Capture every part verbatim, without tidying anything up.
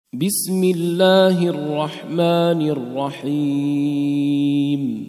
بسم الله الرحمن الرحيم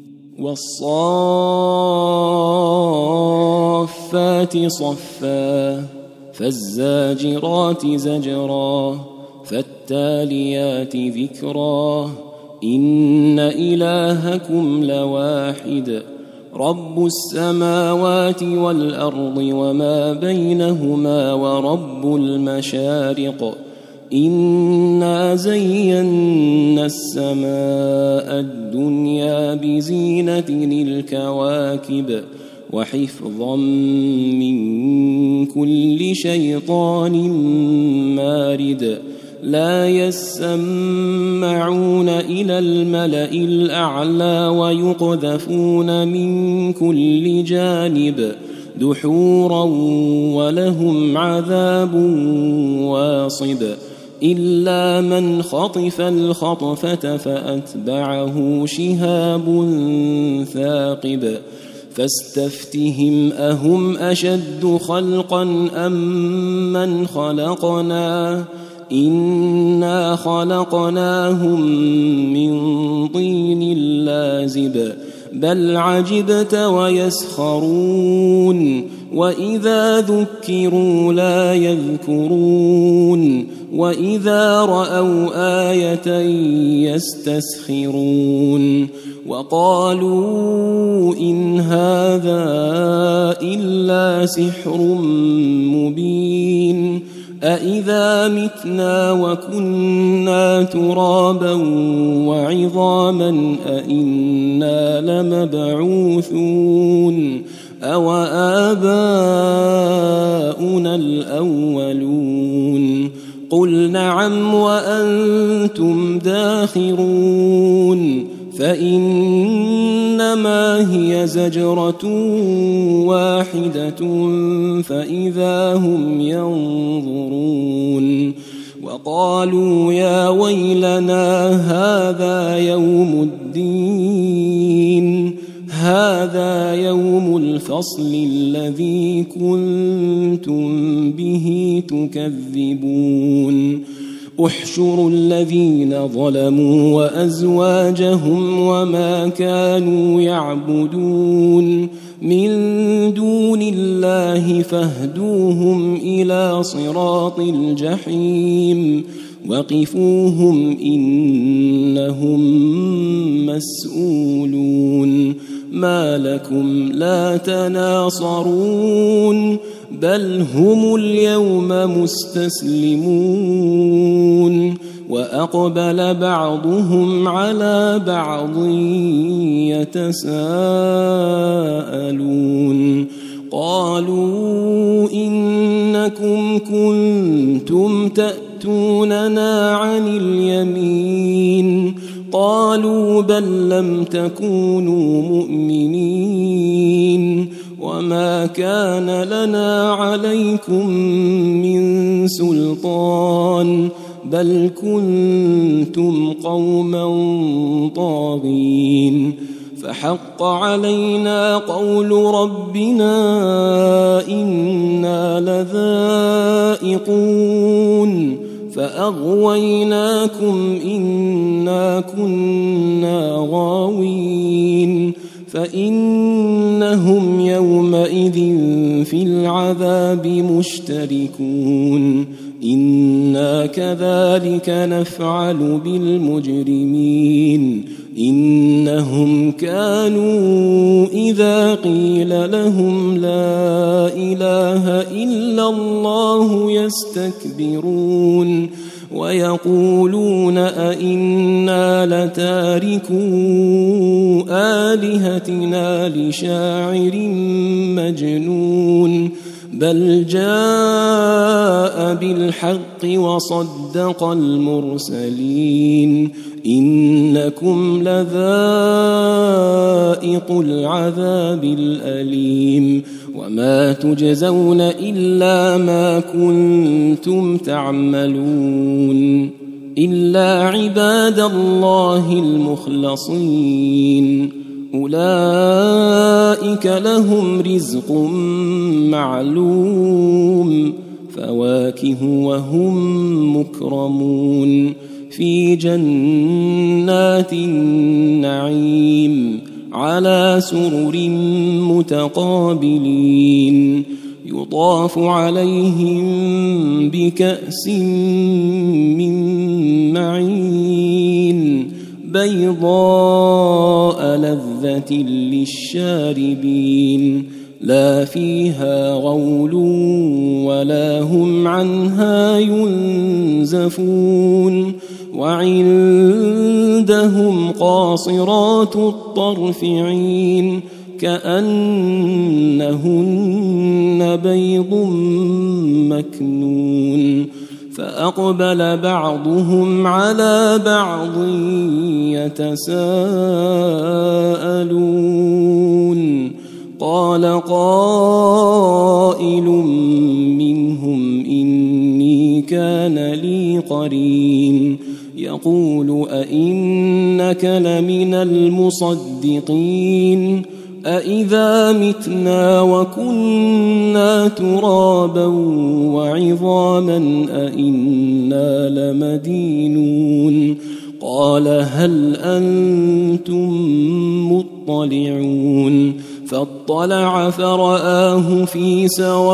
والصافات صفا فالزاجرات زجرا فالتاليات ذكرا إن إلهكم لواحد رب السماوات والأرض وما بينهما ورب المشارق إنا زينا السماء الدنيا بزينة الكواكب وحفظا من كل شيطان مارد لا يسمعون إلى الملأ الأعلى ويقذفون من كل جانب دحورا ولهم عذاب واصب إلا من خطف الخطفة فأتبعه شهاب ثاقب فاستفتهم أهم أشد خلقا أم من خلقنا إنا خلقناهم من طين لازب بل عجبت ويسخرون وإذا ذكروا لا يذكرون وإذا رأوا آية يستسخرون وقالوا إن هذا إلا سحر مبين أإذا متنا وكنا ترابا وعظاما أإنا لمبعوثون أو آباؤنا الأولون قل نعم وأنتم داخرون فإنما هي زجرة واحدة فإذا هم ينظرون وقالوا يا ويلنا هذا يوم الدين هذا يوم الفصل الذي كنتم به تكذبون احشروا الذين ظلموا وأزواجهم وما كانوا يعبدون من دون الله فاهدوهم إلى صراط الجحيم وقفوهم إنهم مسؤولون ما لكم لا تناصرون بل هم اليوم مستسلمون وأقبل بعضهم على بعض يتساءلون قالوا إنكم كنتم تأتوننا عن اليمين قالوا بل لم تكونوا مؤمنين وما كان لنا عليكم من سلطان بل كنتم قوما طاغين فحق علينا قول ربنا إنا لذائقون فأغويناكم إنا كنا غاوين فإنهم يومئذ في العذاب مشتركون إنا كذلك نفعل بالمجرمين إنهم كانوا إذا قيل لهم لا إله إلا الله يستكبرون ويقولون أئنا لتاركو آلهتنا لشاعر مجنون بل جاء بالحق وصدق المرسلين إنكم لذائق العذاب الأليم وما تجزون إلا ما كنتم تعملون إلا عباد الله المخلصين أولئك لهم رزق معلوم فواكه وهم مكرمون في جنات النعيم على سرر متقابلين يطاف عليهم بكأس من معين بيضاء لذة للشاربين لا فيها غول ولا هم عنها ينزفون وعندهم قاصرات الطرف عين كأنهن بيض مكنون فأقبل بعضهم على بعض يتساءلون قال قائل منهم إني كان لي قرين يقول أئنك لمن المصدقين أإذا متنا وكنا ترابا وعظاما أإنا لمدينون قال هل أنتم مطلعون فاطلع فرآه في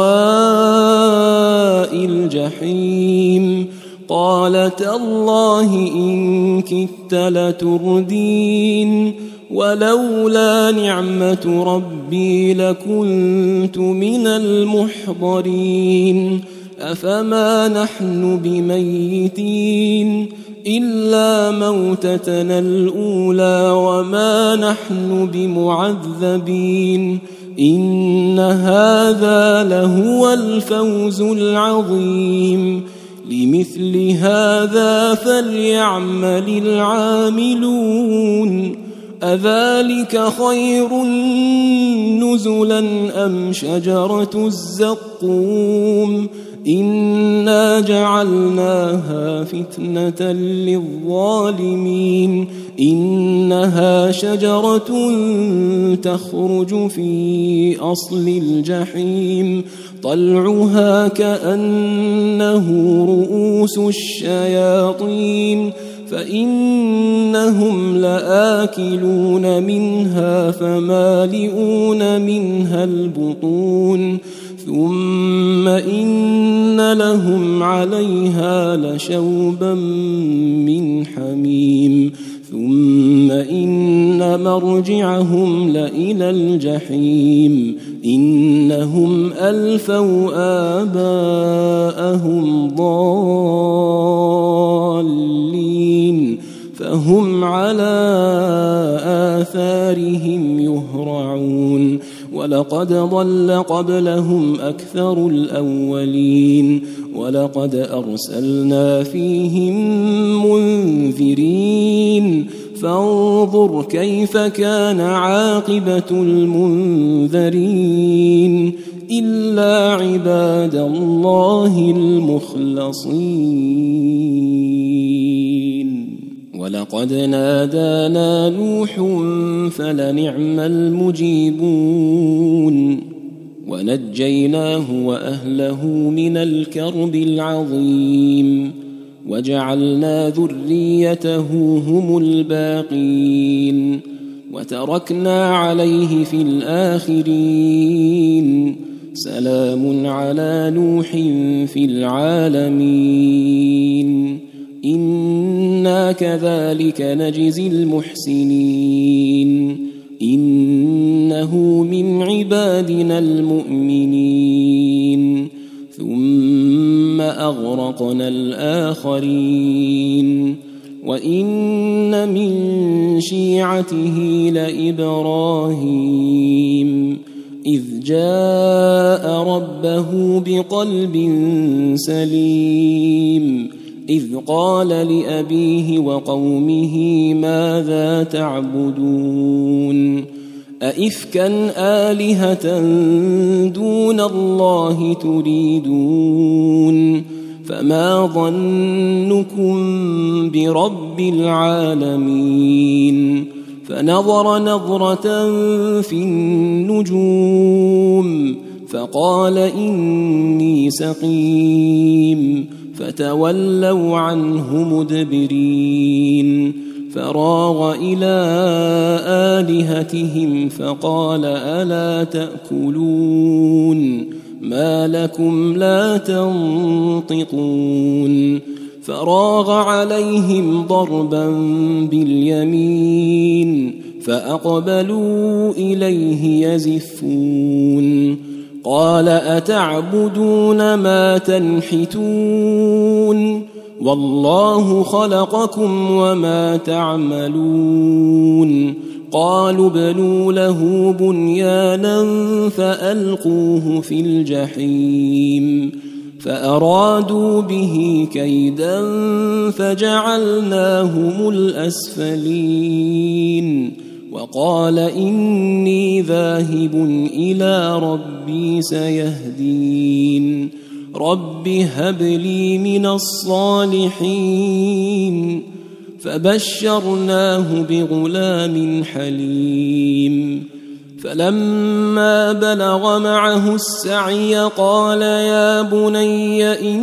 سواء الجحيم قال تالله إن كدت لتردين ولولا نعمة ربي لكنت من المحضرين أفما نحن بميتين إلا موتتنا الأولى وما نحن بمعذبين إن هذا لهو الفوز العظيم لمثل هذا فليعمل العاملون أذلك خير نزلا أم شجرة الزقوم إنا جعلناها فتنة للظالمين إنها شجرة تخرج في أصل الجحيم طلعها كأنه رؤوس الشياطين فإنهم لآكلون منها فمالئون منها البطون ثم إن لهم عليها لشوبا من حميم ثم إن مرجعهم لإلى الجحيم إنهم ألفوا آباءهم ضالين فهم على آثارهم يهرعون ولقد ضل قبلهم أكثر الأولين ولقد أرسلنا فيهم منذرين فانظر كيف كان عاقبة المنذرين إلا عباد الله المخلصين ولقد نادانا نوح فلنعم المجيبون ونجيناه وأهله من الكرب العظيم وجعلنا ذريته هم الباقين وتركنا عليه في الآخرين سلام على نوح في العالمين إنا كذلك نجزي المحسنين إنه من عبادنا المؤمنين ثم أغرقنا الآخرين وإن من شيعته لإبراهيم إذ جاء ربه بقلب سليم إذ قال لأبيه وقومه ماذا تعبدون أئفكا آلهة دون الله تريدون فما ظنكم برب العالمين فنظر نظرة في النجوم فقال إني سقيم فتولوا عنه مدبرين فراغ إلى آلهتهم فقال ألا تأكلون ما لكم لا تنطقون فراغ عليهم ضربا باليمين فأقبلوا إليه يزفون قال أتعبدون ما تنحتون والله خلقكم وما تعملون قالوا ابنوا له بنيانا فألقوه في الجحيم فأرادوا به كيدا فجعلناهم الأسفلين وقال إني ذاهب إلى ربي سيهدين رب هب لي من الصالحين فبشرناه بغلام حليم فلما بلغ معه السعي قال يا بني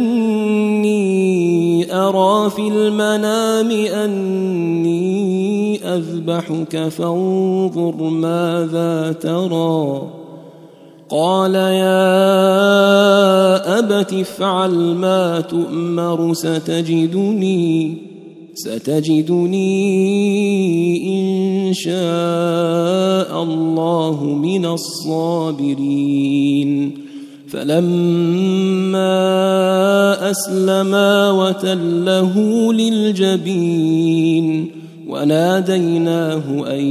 إني أرى في المنام أني أذبحك فانظر ماذا ترى قال يا أبت افعل ما تؤمر ستجدني ستجدني إن شاء الله من الصابرين فلما أسلما وتله للجبين وناديناه أن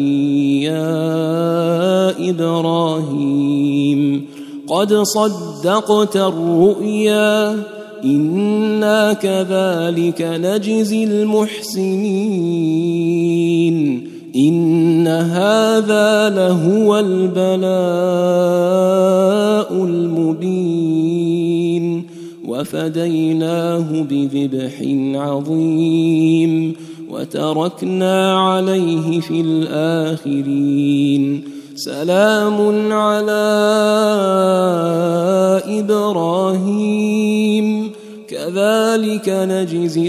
يا إبراهيم قد صدقت الرؤيا إنا كذلك نجزي المحسنين إن هذا لهو البلاء المبين وفديناه بذبح عظيم وتركنا عليه في الآخرين سلام على إبراهيم كذلك نجزي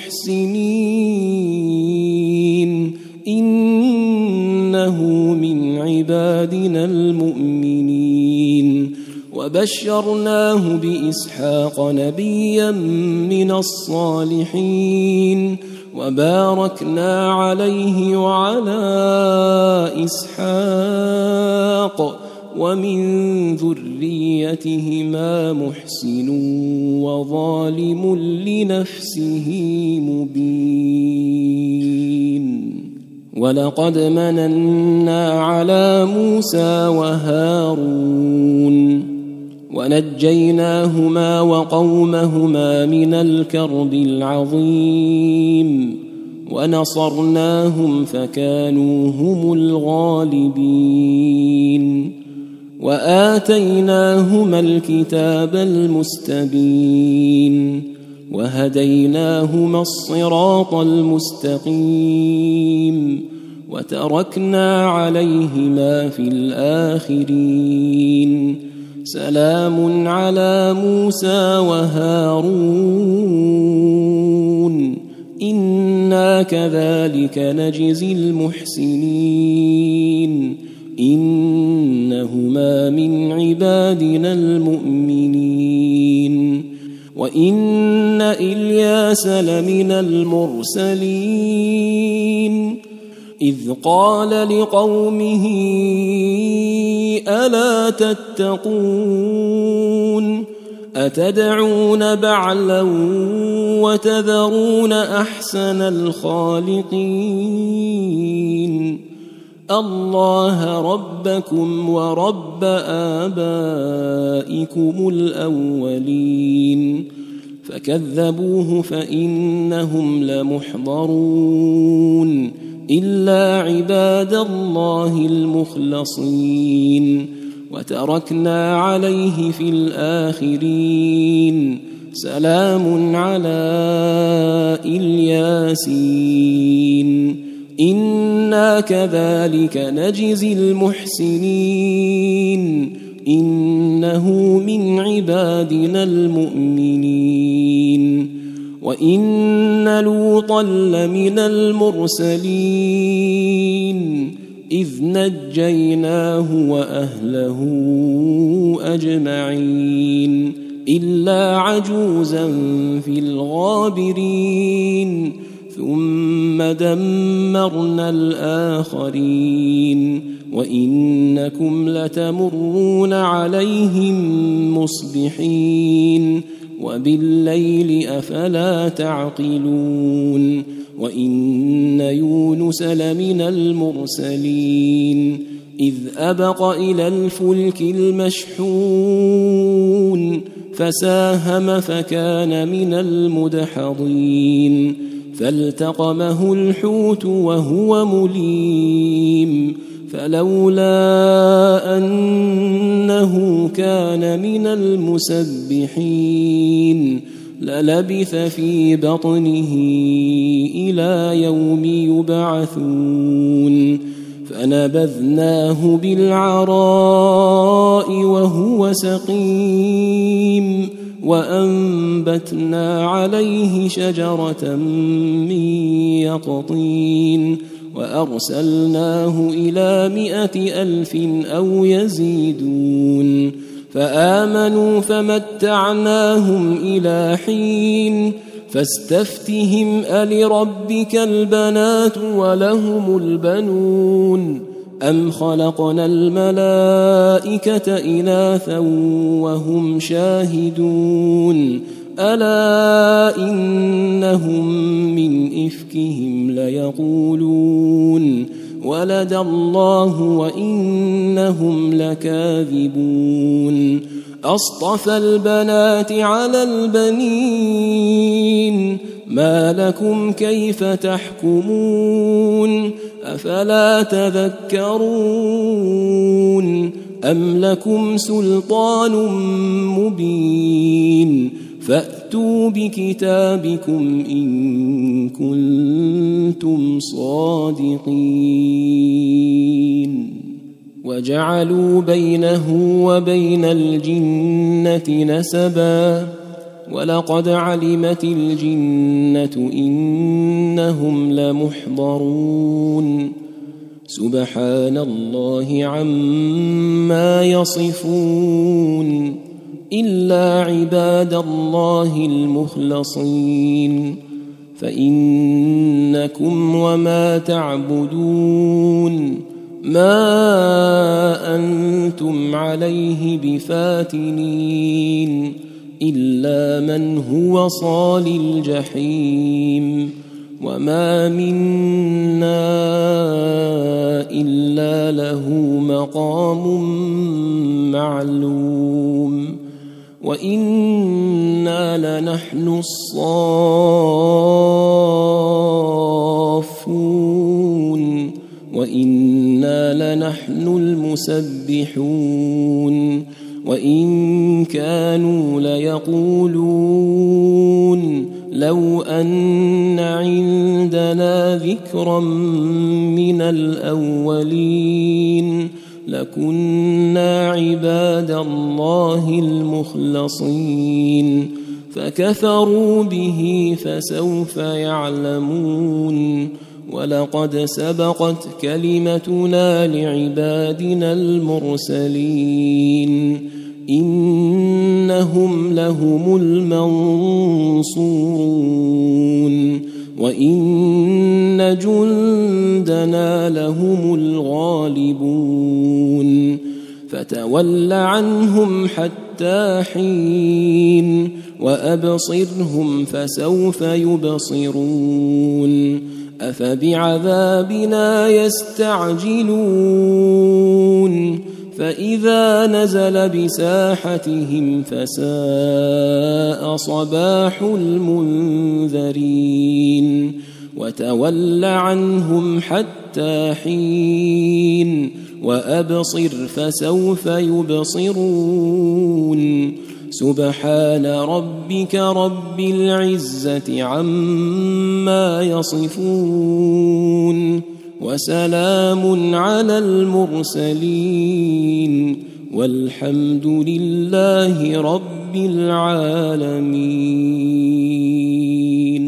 المحسنين إنه من عبادنا المؤمنين وبشرناه بإسحاق نبيا من الصالحين وباركنا عليه وعلى إسحاق ومن ذريتهما محسن وظالم لنفسه مبين ولقد مننا على موسى وهارون ونجيناهما وقومهما من الكرب العظيم ونصرناهم فكانوا هم الغالبين وآتيناهما الكتاب المستبين وهديناهما الصراط المستقيم وتركنا عليهما في الآخرين سلام على موسى وهارون إنا كذلك نجزي المحسنين إنهما من عبادنا المؤمنين وإن إلياس لمن المرسلين إذ قال لقومه ألا تتقون أتدعون بعلا وتذرون أحسن الخالقين الله ربكم ورب آبائكم الأولين فكذبوه فإنهم لمحضرون إلا عباد الله المخلصين وتركنا عليه في الآخرين سلام على الياسين إنا كذلك نجزي المحسنين إنه من عبادنا المؤمنين وإن لوطا لمن المرسلين إذ نجيناه وأهله أجمعين إلا عجوزا في الغابرين ثم دمرنا الآخرين وإنكم لتمرون عليهم مصبحين وبالليل أفلا تعقلون وإن يونس لمن المرسلين إذ أبق إلى الفلك المشحون فساهم فكان من المدحضين فالتقمه الحوت وهو مليم فلولا أنه كان من المسبحين للبث في بطنه إلى يوم يبعثون فنبذناه بالعراء وهو سقيم وأنبتنا عليه شجرة من يقطين وأرسلناه إلى مائة ألف أو يزيدون فآمنوا فمتعناهم إلى حين فاستفتهم ألربك البنات ولهم البنون أم خلقنا الملائكة إناثا وهم شاهدون ألا إنهم من إفكهم ليقولون ولد الله وإنهم لكاذبون أصطفى البنات على البنين ما لكم كيف تحكمون أفلا تذكرون أم لكم سلطان مبين فأتوا بكتابكم إن كنتم صادقين وجعلوا بينه وبين الجنة نسبا ولقد علمت الجنة إنهم لمحضرون سبحان الله عما يصفون إلا عباد الله المخلصين فإنكم وما تعبدون ما أنتم عليه بفاتنين إلا من هو صال الجحيم وما منا إلا له مقام معلوم وإنا لنحن الصافون وإنا لنحن المسبحون وإن كانوا ليقولون لو أن عندنا ذكرا من الأولين لكنا عباد الله المخلصين فكفروا به فسوف يعلمون ولقد سبقت كلمتنا لعبادنا المرسلين إنهم لهم المنصورون وإن جندنا لهم الغالبون فتول عنهم حتى حين وأبصرهم فسوف يبصرون أفبعذابنا يستعجلون فإذا نزل بساحتهم فساء صباح المنذرين وتول عنهم حتى حين وأبصر فسوف يبصرون سبحان ربك رب العزة عما يصفون وسلام على المرسلين والحمد لله رب العالمين.